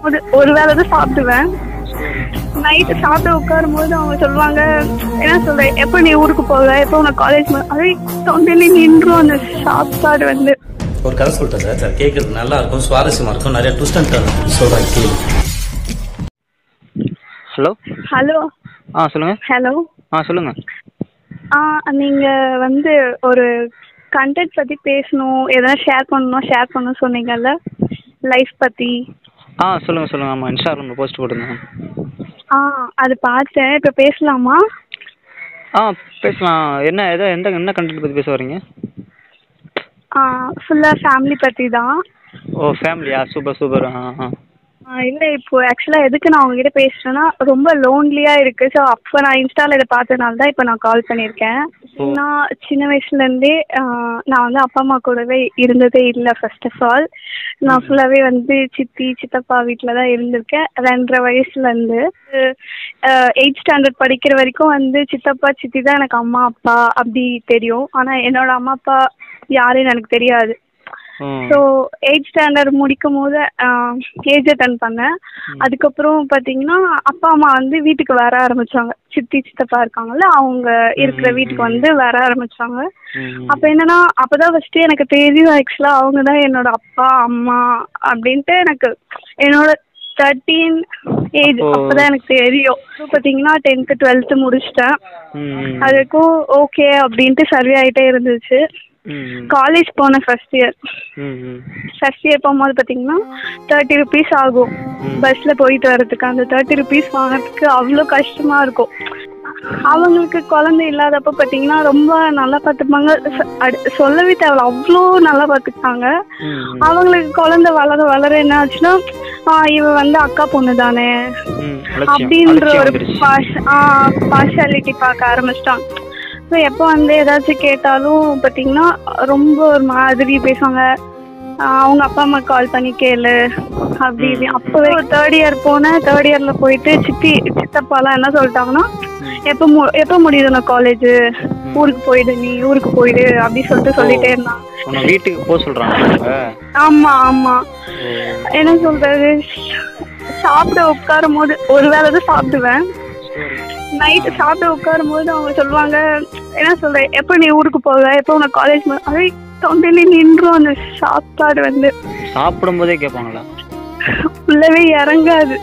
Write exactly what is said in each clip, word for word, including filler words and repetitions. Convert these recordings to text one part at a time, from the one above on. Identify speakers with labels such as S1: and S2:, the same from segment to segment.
S1: ஒரு ஒரு வேளை தான் சாப்பிடுவேன். நைட்டு சாப்பிட்டு உட்காரும் போது அவங்க சொல்லுவாங்க, என்ன சொல்ற, எப்போ நீ ஊருக்கு போக, எப்போ உனக்கு காலேஜ், அதே தொண்டையில நின்றும் அந்த சாப்பாடு வந்து.
S2: ஒரு கதை சொல்லிட்டேன் சார் சார் கேட்கறது நல்லா இருக்கும், சுவாரஸ்யமா இருக்கும், நிறைய ட்விஸ்ட் அண்ட் டர்ன் சொல்றாங்க கேளு.
S3: ஹலோ
S1: ஹலோ
S3: ஆ சொல்லுங்க.
S1: ஹலோ
S3: ஆ சொல்லுங்க.
S1: ஆ நீங்க வந்து ஒரு கண்டென்ட் பத்தி பேசணும், எதனா ஷேர் பண்ணணும் ஷேர் பண்ணணும் சொன்னீங்கல்ல, லைஃப் பத்தி.
S3: ஆ சொல்லுங்க சொல்லுங்க. ஆமாம், இன்ஸ்டாகிராமில் போஸ்ட் போட்டுருந்தேன்.
S1: ஆ அது பார்த்தேன். இப்போ பேசலாமா?
S3: ஆ பேசலாம். என்ன எதோ எந்த என்ன கண்டென்ட் பற்றி பேச வரீங்க?
S1: ஆ ஃபுல்லாக ஃபேமிலி பற்றி தான்.
S3: ஓ ஃபேமிலியா, சூப்பர் சூப்பர். ஆ ஆ
S1: இல்லை, இப்போ ஆக்சுவலாக எதுக்கு நான் உங்ககிட்ட பேசுகிறேன்னா, ரொம்ப லோன்லியாக இருக்குது. ஸோ அப்போ நான் இன்ஸ்டாவில் இதை பார்த்ததுனால தான் இப்போ நான் கால் பண்ணியிருக்கேன். நான் சின்ன வயசுலேருந்தே நான் வந்து அப்பா அம்மா கூடவே இருந்ததே இல்லை. ஃபர்ஸ்ட் ஆஃப் ஆல் நான் ஃபுல்லாகவே வந்து சித்தி சித்தப்பா வீட்டில் தான் இருந்திருக்கேன். ரெண்டரை வயசுலேருந்து எயிட் ஸ்டாண்டர்ட் படிக்கிற வரைக்கும் வந்து சித்தப்பா சித்தி தான் எனக்கு அம்மா அப்பா அப்படி தெரியும். ஆனால் என்னோட அம்மா அப்பா யாருன்னு எனக்கு தெரியாது. ஸோ எயிட் ஸ்டாண்டர்ட் முடிக்கும் போது ஏஜ் அட்டன் பண்ணேன். அதுக்கப்புறம் பார்த்தீங்கன்னா அப்பா அம்மா வந்து வீட்டுக்கு வர ஆரம்பிச்சாங்க. சித்தி சித்தப்பா இருக்காங்கல்ல, அவங்க இருக்கிற வீட்டுக்கு வந்து வர ஆரம்பிச்சாங்க. அப்போ என்னன்னா, அப்போதான் ஃபர்ஸ்ட் எனக்கு தெரியும் ஆக்சுவலாக அவங்க தான் என்னோட அப்பா அம்மா அப்படின்ட்டு. எனக்கு என்னோட தேர்ட்டீன் ஏஜ் அப்போதான் எனக்கு தெரியும். ஸோ பார்த்தீங்கன்னா டென்த்து டுவெல்த்து முடிச்சிட்டேன். அதுக்கும் ஓகே அப்படின்ட்டு சர்வே ஆகிட்டே இருந்துச்சு. காலேஜ் போனேன் ஃபர்ஸ்ட் இயர். ஃபர்ஸ்ட் இயர் போகும்போது பார்த்தீங்கன்னா தேர்ட்டி ருபீஸ் ஆகும் பஸ்ஸில் போயிட்டு வர்றதுக்கு. அந்த தேர்ட்டி ருபீஸ் வாங்கிறதுக்கு அவ்வளோ கஷ்டமாக இருக்கும். அவங்களுக்கு குழந்தை இல்லாதப்ப பார்த்தீங்கன்னா ரொம்ப நல்லா பார்த்துப்பாங்க. சொல்லவே தேவை, அவ்வளோ நல்லா பார்த்துக்கிட்டாங்க. அவங்களுக்கு குழந்தை வளர வளர என்ன ஆச்சுன்னா, இவ வந்து அக்கா பொண்ணு தானே அப்படின்ற ஒரு பார்ஷாலிட்டி பார்க்க ஆரம்பிச்சிட்டாங்க. ஸோ எப்போ வந்து ஏதாச்சும் கேட்டாலும் பார்த்தீங்கன்னா ரொம்ப ஒரு மாதிரி பேசுவாங்க. அவங்க அப்பா அம்மா கால் பண்ணி கேளு அப்படி இப்படி. அப்போவே தேர்ட் இயர் போனேன். தேர்ட் இயரில் போயிட்டு சித்தி சித்தப்பாலாம் என்ன சொல்லிட்டாங்கன்னா, எப்போ மு எப்போ முடியுது நான் காலேஜு, ஊருக்கு போயிடு, நீ ஊருக்கு போயிடு அப்படி சொல்லிட்டு சொல்லிட்டே இருந்தான்.
S3: வீட்டுக்கு போக சொல்கிறாங்க.
S1: ஆமாம் ஆமாம். என்ன சொல்கிறது, சாப்பிட உட்காரும் போது ஒரு வேளை தான் சாப்பிடுவேன். நைட்டு சாப்பிட்டு உட்காரும் போது அவங்க சொல்லுவாங்க, என்ன சொல்ற, எப்போ நீ ஊருக்கு போக, எப்போ உனக்கு காலேஜ், அதே தொண்டையில நின்றும் அந்த சாப்பாடு வந்து.
S3: சாப்பிடும் போதே கேட்பாங்களா?
S1: உள்ளவே இறங்காது.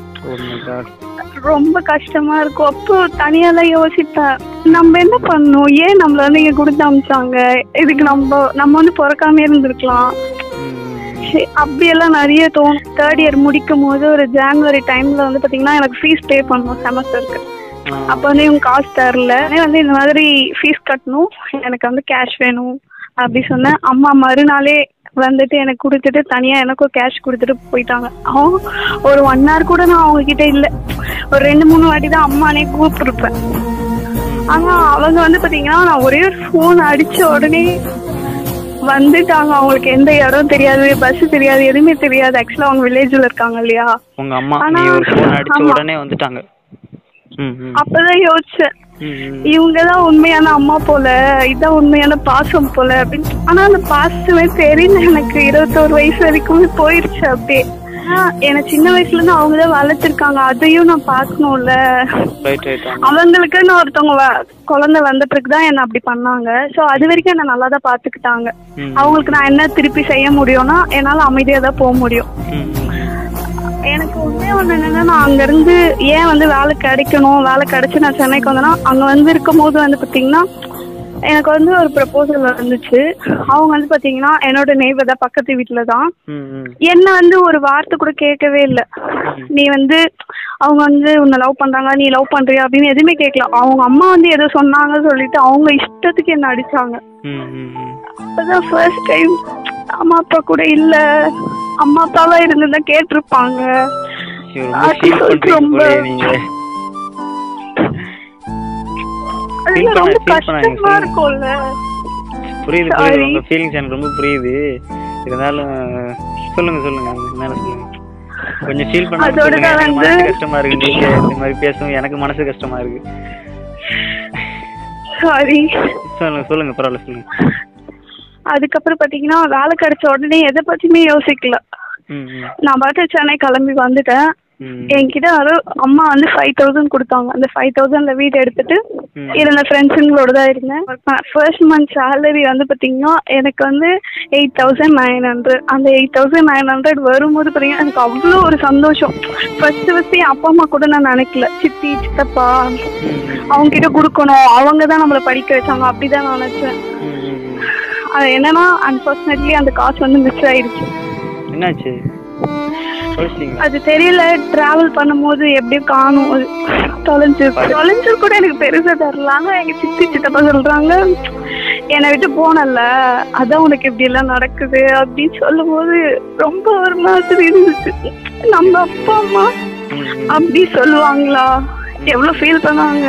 S1: ரொம்ப கஷ்டமா இருக்கும். அப்போ தனியாலாம் யோசிப்பேன், நம்ம என்ன பண்ணோம், ஏன் நம்மள வந்து இங்க கொடுத்து அமிச்சாங்க, இதுக்கு நம்ம நம்ம வந்து பிறக்காம இருந்திருக்கலாம் அப்படியெல்லாம் நிறைய தோணும். தேர்ட் இயர் முடிக்கும் போது ஒரு ஜான்வரி டைம்ல வந்து பாத்தீங்கன்னா எனக்கு ஃபீஸ் பே பண்ணணும் செமஸ்டருக்கு. அப்போ வந்து இவங்க காசு தரல. வந்து இந்த மாதிரி ஃபீஸ் கட்டணும், எனக்கு வந்து கேஷ் வேணும் அப்படி சொன்னேன். அம்மா மறுநாளே வந்துட்டு எனக்கு கொடுத்துட்டு தனியாக எனக்கும் கேஷ் கொடுத்துட்டு போயிட்டாங்க. அவங்க ஒரு ஒன் ஹவர் கூட நான் அவங்கக்கிட்ட இல்லை. ஒரு ரெண்டு மூணு வாட்டி தான் அம்மானே கூப்பிட்டுருப்பேன். ஆனால் அவங்க வந்து பார்த்தீங்கன்னா நான் ஒரே ஒரு ஃபோன் அடித்த உடனே வந்துட்டாங்க. அவங்களுக்கு எந்த இடம் தெரியாது, பஸ் தெரியாது, எதுவுமே தெரியாது. ஆக்சுவலாக அவங்க வில்லேஜில் இருக்காங்க இல்லையா.
S3: உங்க அம்மா அடிச்ச உடனே வந்துட்டாங்க.
S1: அப்பதான் யோசிச்சேன், இவங்கதான் உண்மையான அம்மா போல, இதான் உண்மையான பாசம் போல அப்படின்னு. ஆனா அந்த பாசமே தெரியல எனக்கு. இருபத்தோரு வயசு வரைக்கும் போயிருச்சு அப்படியே. எனக்கு சின்ன வயசுல இருந்து அவங்கதான் வளர்த்திருக்காங்க, அதையும் நான் பாக்கணும்ல. அவங்களுக்குன்னு ஒருத்தவங்க குழந்தை வந்த பிறகுதான் என்ன அப்படி பண்ணாங்க. சோ அது வரைக்கும் என்ன நல்லாதான் பாத்துக்கிட்டாங்க. அவங்களுக்கு நான் என்ன திருப்பி செய்ய முடியும்னா, என்னால அமைதியா தான் போக முடியும். எனக்கு உண்மையா ஒண்ணு என்னன்னா, நான் அங்க இருந்து ஏன் வந்து வேலை கிடைக்கணும், வேலை கிடைச்சு நான் சென்னைக்கு வந்தேன்னா, அங்க வந்து இருக்கும் போது வந்து பாத்தீங்கன்னா எனக்கு வந்து ஒரு ப்ரப்போசல் வந்துச்சு. அவங்க வந்து பாத்தீங்கன்னா என்னோட நெய்பர் தான், பக்கத்து வீட்டுல தான். என்ன வந்து ஒரு வார்த்தை கூட கேட்கவே இல்லை. நீ வந்து அவங்க வந்து உன்னை லவ் பண்றாங்க, நீ லவ் பண்றியா அப்படின்னு எதுவுமே கேட்கல. அவங்க அம்மா வந்து எதோ சொன்னாங்கன்னு சொல்லிட்டு அவங்க இஷ்டத்துக்கு என்ன அடிச்சாங்க. அப்பதான் ஃபர்ஸ்ட் டைம் அம்மா அப்பா கூட இல்ல, அம்மா அப்பாவா இருந்துதான் கேட்டிருப்பாங்க. ரொம்ப ரொம்ப கஷ்டமா இருக்கும்ல.
S3: புரியுது புரியுது, உங்க ஃபீலிங்ஸ் எனக்கு ரொம்ப புரியுது. இருந்தாலும் சொல்லுங்க சொல்லுங்க மேல சொல்லுங்க. கொஞ்சம் ஃபீல் பண்ண மனசு கஷ்டமா இருக்கு. நீங்க இந்த மாதிரி பேசவும் எனக்கு மனசு கஷ்டமா இருக்கு.
S1: சாரி.
S3: சொல்லுங்க சொல்லுங்க பரவாயில்ல சொல்லுங்க.
S1: அதுக்கப்புறம் பாத்தீங்கன்னா வேலை கிடைச்ச உடனே எதை பத்தியுமே யோசிக்கல. நான் பாட்டு சென்னை கிளம்பி வந்துட்டேன். என்கிட்ட அது அம்மா வந்து ஃபைவ் தௌசண்ட் கொடுத்தாங்க. அந்த ஃபைவ் தௌசண்ட்ல வீடு எடுத்துட்டு இருந்த ஃப்ரெண்ட்ஸுங்களோட தான் இருந்தேன். ஃபர்ஸ்ட் மந்த் சேலரி வந்து பார்த்தீங்கன்னா எனக்கு வந்து எயிட் தௌசண்ட் நைன் ஹண்ட்ரட் அந்த எயிட் தௌசண்ட் நைன் ஹண்ட்ரட் வரும்போது பார்த்தீங்கன்னா எனக்கு அவ்வளோ ஒரு சந்தோஷம். ஃபர்ஸ்ட் ஃபர்ஸ்ட் என் அப்பா அம்மா கூட நான் நினைக்கல, சித்தி சித்தப்பா அவங்க கிட்ட கொடுக்கணும், அவங்க தான் நம்மளை படிக்க வச்சாங்க அப்படிதான் நான் நினைச்சேன். அது என்னன்னா அன்பார்ச்சுனேட்லி அந்த காசு வந்து மிஸ் ஆயிடுச்சு.
S3: என்னாச்சு
S1: அது தெரியல. டிராவல் பண்ணும்போது எப்படியும் காணும், தொலைஞ்சு தொலைஞ்சு கூட எனக்கு பெருசா தரலாங்க. எங்க சித்தி சித்தப்பா சொல்றாங்க என்னை விட்டு போனல அதான் உனக்கு இப்படி எல்லாம் நடக்குது அப்படின்னு சொல்லும் போது ரொம்ப ஒரு மாதிரி இருந்துச்சு. நம்ம அப்பா அம்மா அப்படி சொல்லுவாங்களா, எவ்வளவு ஃபீல் பண்ணாங்க.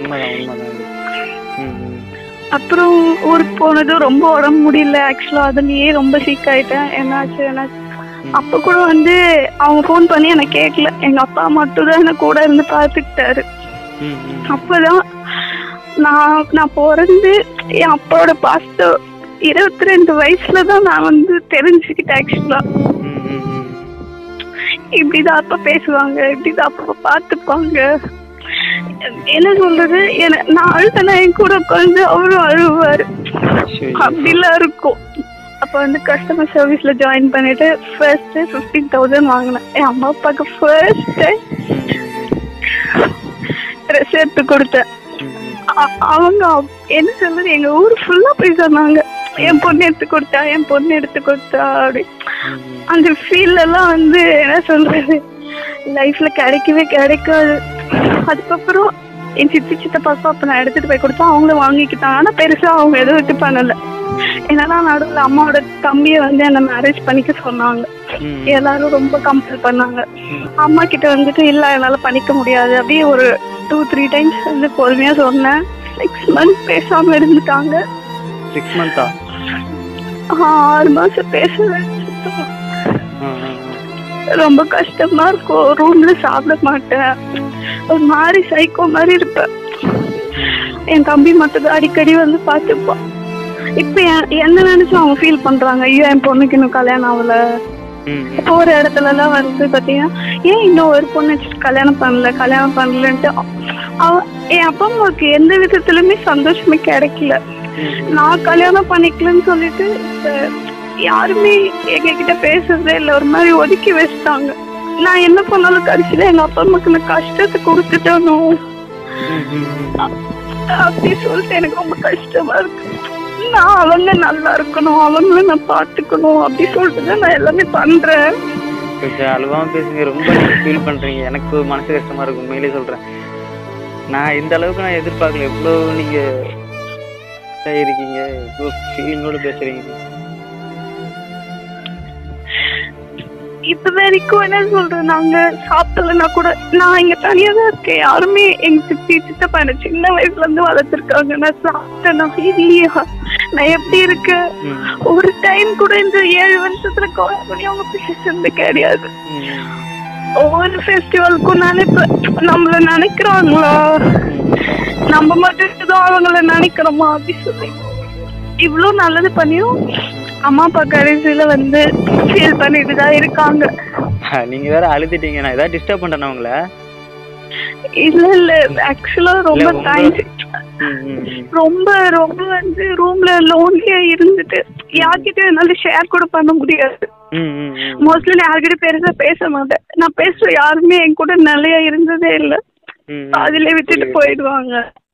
S1: அப்புறம் ஊருக்கு போனதும் ரொம்ப உடம்பு முடியல. ஆக்சுவலா அதுலயே ரொம்ப சீக் ஆயிட்டேன். என்னாச்சு என்னாச்சு அப்ப கூட வந்து அவங்க போன் பண்ணி எனக்கு கேட்கல, எங்க அப்பா மட்டும் தான் என்ன கூட இருந்து பாத்துக்கிட்டாரு. அப்பதான் நான் நான் பிறந்து என் அப்பாவோட பாஸ்ட இருபத்தி ரெண்டு வயசுலதான் நான் வந்து தெரிஞ்சுக்கிட்டேன். ஆக்சுவலா இப்படிதான் அப்பா பேசுவாங்க, இப்படிதான் அப்பா பாத்துப்பாங்க. என்ன சொல்றது, நான் அழுத்தனா என் கூட உட்காந்து அவரும் அழுவாரு, அப்படிலாம் இருக்கும். அப்ப வந்து கஸ்டமர் சர்வீஸ்ல ஜாயின் பண்ணிட்டு ஃபர்ஸ்ட் ஃபிஃப்டீன் தௌசண்ட் வாங்கினேன். என் அம்மா அப்பாவுக்கு ஃபர்ஸ்ட் டைம் ட்ரெஸ் எடுத்து கொடுத்தேன். அவங்க என்ன சொல்றது, எங்க ஊர் ஃபுல்லா போய் சொன்னாங்க என் பொண்ணு எடுத்து கொடுத்தா என் பொண்ணு எடுத்து கொடுத்தா அப்படி. அந்த ஃபீல் எல்லாம் வந்து என்ன சொல்றது லைஃப்ல கிடைக்கவே கிடைக்காது. அதுக்கப்புறம் என் சித்தி சித்தப்பாக்கா அப்ப நான் எடுத்துட்டு போய் கொடுத்தா அவங்களும் வாங்கிக்கிட்டாங்க. ஆனா பெருசா அவங்க எதுவும் இது பண்ணல. என்னன்னா நடுவில் அம்மாவோட தம்பியை வந்து என்ன மேரேஜ் பண்ணிக்க சொன்னாங்க. எல்லாரும் ரொம்ப கம்பல் பண்ணாங்க. அம்மா கிட்ட வந்துட்டு இல்ல என்னால பண்ணிக்க முடியாது அப்படியே ஒரு டூ த்ரீ டைம்ஸ் வந்து பொறுமையா சொன்னேன். சிக்ஸ் மந்த் பேசாம இருந்துட்டாங்க.
S3: சிக்ஸ் மந்தா
S1: ஆறு மாசம் பேசல. ரொம்ப கஷ்டமா இருக்கும். ரூம்ல சாப்பிட மாட்டேன், ஒரு மாதிரி சைக்கோ மாதிரி இருப்பேன். என் தம்பி மட்டும் அடிக்கடி வந்து பாத்துப்பான். இப்ப என்ன நினைச்சு அவங்க ஃபீல் பண்றாங்க, ஐயோ என் பொண்ணுக்கு இன்னும் கல்யாணம் ஆகல. இப்போ ஒரு இடத்துல எல்லாம் வந்து பாத்தீங்கன்னா ஏன் இன்னும் ஒரு பொண்ணு கல்யாணம் பண்ணல கல்யாணம் பண்ணலன்ட்டு அவ என் அப்பா அம்மாவுக்கு எந்த விதத்துலயுமே சந்தோஷமே கிடைக்கல. நான் கல்யாணம் பண்ணிக்கலன்னு சொல்லிட்டு யாருமே எங்க கிட்ட பேசுறதே இல்லை, ஒரு மாதிரி ஒதுக்கி வச்சுட்டாங்க. நான் என்ன பண்ணாலும் கடைசியில எங்க அப்பா அம்மாக்கு நான் கஷ்டத்தை கொடுத்துட்டானோ அப்படி சொல்லிட்டு எனக்கு ரொம்ப கஷ்டமா இருக்கு. நான் அவங்க நல்லா இருக்கணும், அவங்கள நான் பாத்துக்கணும் அப்படி சொல்லிட்டு நான் எல்லாமே பண்றேன்.
S3: அழுவாம பேசுங்க, ரொம்ப ஃபீல் பண்றீங்க. எனக்கு மனசு கஷ்டமா இருக்கு, உண்மையிலே சொல்றேன். நான் இந்த அளவுக்கு நான் எதிர்பார்க்கல. எவ்வளவு நீங்க இருக்கீங்க, இவ்வளவு ஃபீலிங்கோட பேசுறீங்க.
S1: இப்ப வரைக்கும் என்ன சொல்றேன், நாங்க சாப்பிடலன்னா கூட நான் இங்க தனியா தான் இருக்கேன். யாருமே எங்க சித்தி சித்தப்பா என்ன சின்ன வயசுல இருந்து வளர்த்துருக்காங்க. நான் சாப்பிட்டேன் இல்லையா, நான் எப்படி இருக்கேன், ஒரு டைம் கூட இந்த ஏழு வருஷத்துல கால் பண்ணி அவங்க பேசுறது கிடையாது. ஒவ்வொரு ஃபெஸ்டிவலுக்கும் நினைப்ப நம்மள நினைக்கிறாங்களா, நம்ம மட்டும் தான் அவங்கள நினைக்கிறோமா அப்படி சொல்லி இவ்வளவு நல்லது பண்ணியும் அம்மா அப்பா கடைசியில வந்து ஃபீல் பண்ணிட்டு தான் இருக்காங்க.
S3: நீங்க வேற அழுதுட்டீங்க, நான் ஏதாவது டிஸ்டர்ப் பண்றேன் உங்களை?
S1: இல்ல இல்ல ஆக்சுவலா ரொம்ப தேங்க்ஸ். ரொம்ப ரொம்ப வந்து ரூம்ல லோன்லியா இருந்துட்டு யார்கிட்ட என்னால ஷேர் கூட பண்ண முடியாது. மோஸ்ட்லி நான் யார்கிட்ட பெருசா பேச மாட்டேன். நான் பேசுற யாருமே என் கூட நிலையா இருந்ததே இல்ல, அதுல விட்டுட்டு போயிடுவாங்க.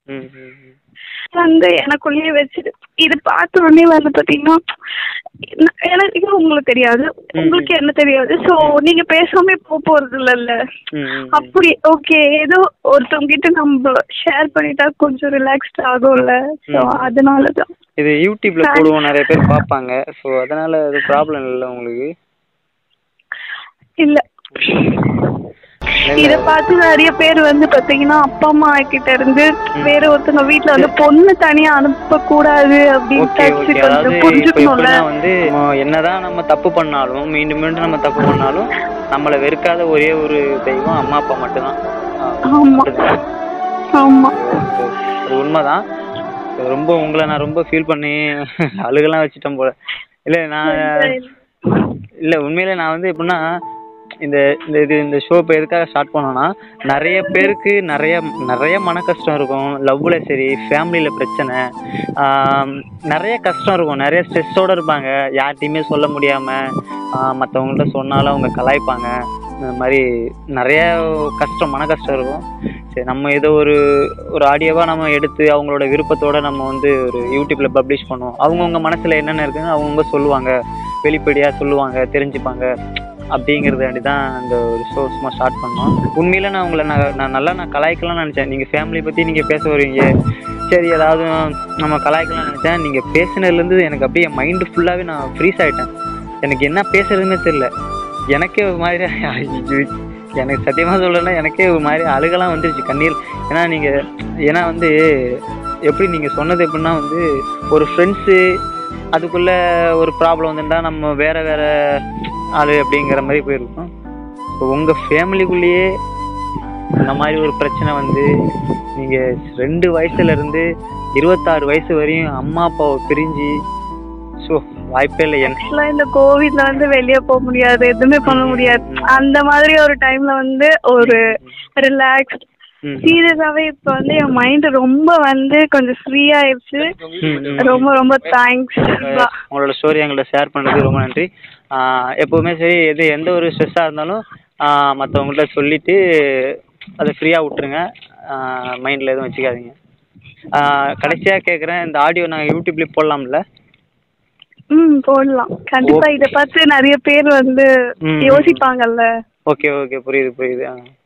S1: வந்து எனக்குள்ளேயே வச்சுட்டு இது பார்த்த உடனே வந்து பாத்தீங்கன்னா எனக்கு உங்களுக்கு தெரியாது, உங்களுக்கு என்ன தெரியாது, சோ நீங்க பேசாம போக போறது இல்லல்ல. அப்படி ஓகே ஏதோ ஒருத்தவங்க கிட்ட நம்ம ஷேர் பண்ணிட்டா கொஞ்சம் ரிலாக்ஸ்ட் ஆகும்ல, சோ அதனாலதான்
S3: இது யூடியூப்ல போடுவோம், நிறைய பேர் பாப்பாங்க. சோ அதனால அது ப்ராப்ளம் இல்ல உங்களுக்கு?
S1: இல்ல, இத பார்த்து நிறைய பேர் வந்து பாத்தீங்கன்னா அப்பா அம்மா கிட்ட இருந்து வேற ஒருத்தவங்க வீட்டுல வந்து பொண்ணு தனியா அனுப்ப கூடாது அப்படின்னு புரிஞ்சுக்கணும்ல.
S3: வந்து என்னதான் நம்ம தப்பு பண்ணாலும் மீண்டும் மீண்டும் நம்ம தப்பு பண்ணாலும் நம்மள வெறுக்காத ஒரே ஒரு தெய்வம் அம்மா அப்பா மட்டும்தான்.
S1: ஆமா ஆமா,
S3: அது உண்மைதான். ரொம்ப உங்களை நான் ரொம்ப ஃபீல் பண்ணி அழுகெல்லாம் வச்சுட்டேன் போல. இல்ல நான் இல்லை உண்மையிலே நான் வந்து எப்படின்னா இந்த இந்த இது இந்த ஷோ இப்போ எதுக்காக ஸ்டார்ட் பண்ணோன்னா நிறைய பேருக்கு நிறைய நிறைய மன கஷ்டம் இருக்கும். லவ்வில் சரி, ஃபேமிலியில் பிரச்சனை, நிறைய கஷ்டம் இருக்கும். நிறைய ஸ்ட்ரெஸ்ஸோடு இருப்பாங்க. யார்கிட்டையுமே சொல்ல முடியாமல் மற்றவங்கள்ட்ட சொன்னாலும் அவங்க கலாய்ப்பாங்க. இந்த மாதிரி நிறைய கஷ்டம், மன கஷ்டம் இருக்கும். சரி, நம்ம ஏதோ ஒரு ஒரு ஆடியோவாக நம்ம எடுத்து அவங்களோட விருப்பத்தோடு நம்ம வந்து ஒரு யூடியூப்பில் பப்ளிஷ் பண்ணுவோம். அவங்கவுங்க மனசில் என்னென்ன இருக்குன்னு அவங்கவுங்க சொல்லுவாங்க, வெளிப்படையாக சொல்லுவாங்க, தெரிஞ்சுப்பாங்க. அப்படிங்கிறதாண்டி தான் இந்த ஒரு ஷோ சும்மா ஸ்டார்ட் பண்ணோம். உண்மையில் நான் உங்களை நான் நான் நல்லா நான் கலாய்க்கலாம்னு நினச்சேன். நீங்கள் ஃபேமிலி பற்றி நீங்கள் பேச வருவீங்க, சரி ஏதாவது நம்ம கலாய்க்கலாம்னு நினச்சேன். நீங்கள் பேசினதுலேருந்து எனக்கு அப்படியே என் மைண்டு ஃபுல்லாகவே நான் ஃப்ரீஸ் ஆகிட்டேன். எனக்கு என்ன பேசுறதுன்னே தெரியல. எனக்கே ஒரு மாதிரி எனக்கு சத்தியமாக சொல்லலைன்னா எனக்கே ஒரு மாதிரி அழுகலாம் வந்துருச்சு, கண்ணீர். ஏன்னா நீங்கள் ஏன்னா வந்து எப்படி நீங்கள் சொன்னது எப்படின்னா வந்து ஒரு ஃப்ரெண்ட்ஸு அதுக்குள்ளே ஒரு ப்ராப்ளம் வந்துட்டா நம்ம வேறு வேறு ஆள் அப்படிங்கிற மாதிரி போயிருக்கோம். இப்போ உங்கள் ஃபேமிலிக்குள்ளேயே இந்த மாதிரி ஒரு பிரச்சனை வந்து நீங்கள் ரெண்டு வயசுலேருந்து இருபத்தாறு வயசு வரையும் அம்மா அப்பாவை பிரிஞ்சு, ஸோ வாய்ப்பே இல்லை.
S1: ஆக்சுவலாக இந்த கோவிட்ல வந்து வெளியே போக முடியாது, எதுவுமே பண்ண முடியாது. அந்த மாதிரி ஒரு டைம்ல வந்து ஒரு ரிலாக்ஸ் சீரியஸாவே இப்போ வந்து என் மைண்ட் ரொம்ப வந்து கொஞ்சம் ஃப்ரீ ஆயிடுச்சு. ரொம்ப ரொம்ப தேங்க்ஸ்.
S3: உங்களோட ஸ்டோரி எங்கள்கிட்ட ஷேர் பண்ணது ரொம்ப நன்றி. எப்போவுமே சரி, எது எந்த ஒரு ஸ்ட்ரெஸ்ஸாக இருந்தாலும் மற்றவங்கள்ட்ட சொல்லிவிட்டு அதை ஃப்ரீயாக விட்டுருங்க, மைண்டில் எதுவும் வச்சுக்காதீங்க. கடைசியாக கேட்குறேன், இந்த ஆடியோ நாங்கள் யூடியூப்லேயே போடலாம்ல?
S1: ம் போடலாம் கண்டிப்பாக. இதை பார்த்து நிறைய பேர் வந்து யோசிப்பாங்கல்ல.
S3: ஓகே ஓகே புரியுது புரியுது.